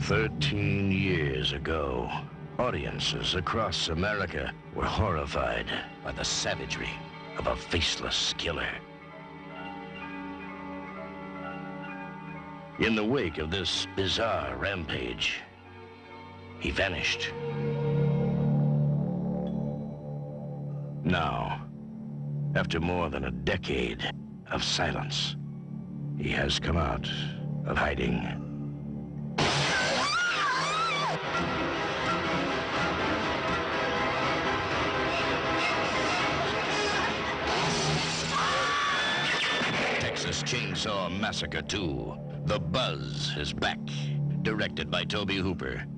13 years ago, audiences across America were horrified by the savagery of a faceless killer. In the wake of this bizarre rampage, he vanished. Now, after more than a decade of silence, he has come out of hiding. Texas Chainsaw Massacre 2. The Buzz is back. Directed by Tobe Hooper.